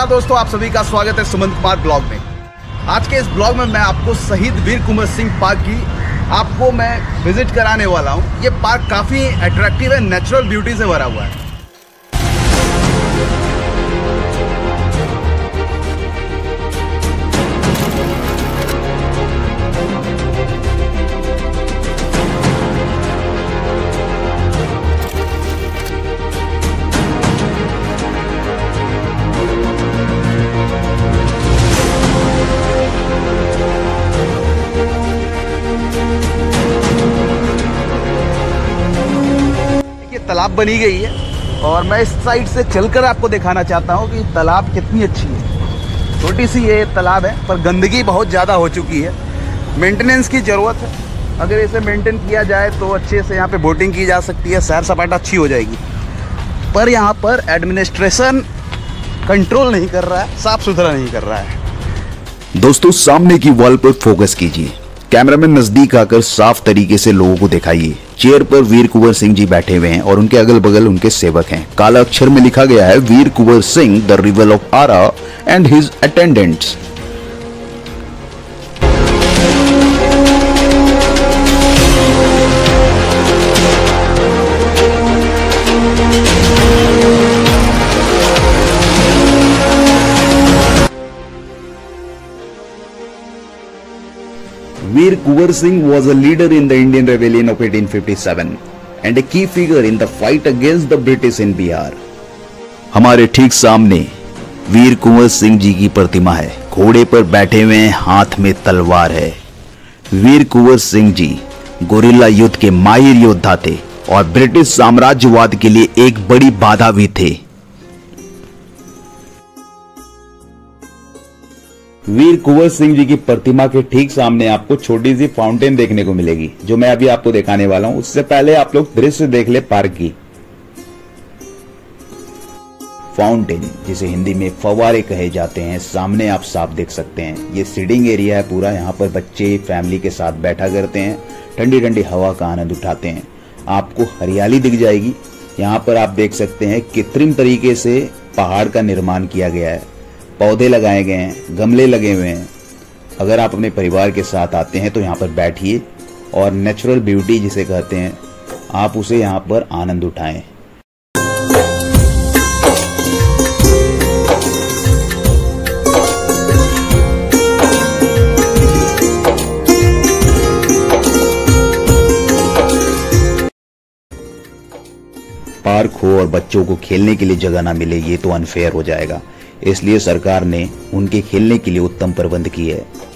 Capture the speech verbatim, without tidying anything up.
नमस्कार दोस्तों, आप सभी का स्वागत है सुमंत कुमार ब्लॉग में। आज के इस ब्लॉग में मैं आपको शहीद वीर कुंवर सिंह पार्क की आपको मैं विजिट कराने वाला हूं। ये पार्क काफ़ी अट्रैक्टिव है, नेचुरल ब्यूटी से भरा हुआ है। तालाब बनी गई है और मैं इस साइड से चलकर आपको दिखाना चाहता हूँ कि तालाब कितनी अच्छी है। छोटी सी ये तालाब है पर गंदगी बहुत ज़्यादा हो चुकी है, मेंटेनेंस की ज़रूरत है। अगर इसे मेंटेन किया जाए तो अच्छे से यहाँ पे बोटिंग की जा सकती है, सैर सपाटा अच्छी हो जाएगी। पर यहाँ पर एडमिनिस्ट्रेशन कंट्रोल नहीं कर रहा है, साफ़ सुथरा नहीं कर रहा है। दोस्तों, सामने की वॉल पर फोकस कीजिए, कैमरामैन नजदीक आकर साफ तरीके से लोगों को दिखाइए। चेयर पर वीर कुंवर सिंह जी बैठे हुए हैं और उनके अगल बगल उनके सेवक हैं। काला अक्षर में लिखा गया है Veer Kunwar Singh the rival of Arrah and his attendants. Veer Kunwar Singh was a leader in the Indian Rebellion of eighteen fifty-seven and a key figure in the fight against the British in Bihar. हमारे ठीक सामने वीर कुंवर सिंह जी की प्रतिमा है। घोड़े पर बैठे हुए हैं, हाथ में तलवार है। वीर कुंवर सिंह जी गोरिल्ला युद्ध के माहिर योद्धा थे और ब्रिटिश साम्राज्यवाद के लिए एक बड़ी बाधा भी थे। वीर कुंवर सिंह जी की प्रतिमा के ठीक सामने आपको छोटी सी फाउंटेन देखने को मिलेगी, जो मैं अभी आपको दिखाने वाला हूं। उससे पहले आप लोग दृश्य देख ले पार्क की। फाउंटेन, जिसे हिंदी में फव्वारे कहे जाते हैं, सामने आप साफ देख सकते हैं। ये सीटिंग एरिया है पूरा। यहाँ पर बच्चे फैमिली के साथ बैठा करते हैं, ठंडी ठंडी हवा का आनंद उठाते हैं। आपको हरियाली दिख जाएगी। यहाँ पर आप देख सकते हैं कृत्रिम तरीके से पहाड़ का निर्माण किया गया है, पौधे लगाए गए हैं, गमले लगे हुए हैं। अगर आप अपने परिवार के साथ आते हैं तो यहाँ पर बैठिए और नेचुरल ब्यूटी जिसे कहते हैं, आप उसे यहाँ पर आनंद उठाएं। पार्क हो और बच्चों को खेलने के लिए जगह ना मिले, ये तो अनफेयर हो जाएगा। इसलिए सरकार ने उनके खेलने के लिए उत्तम प्रबंध किए हैं।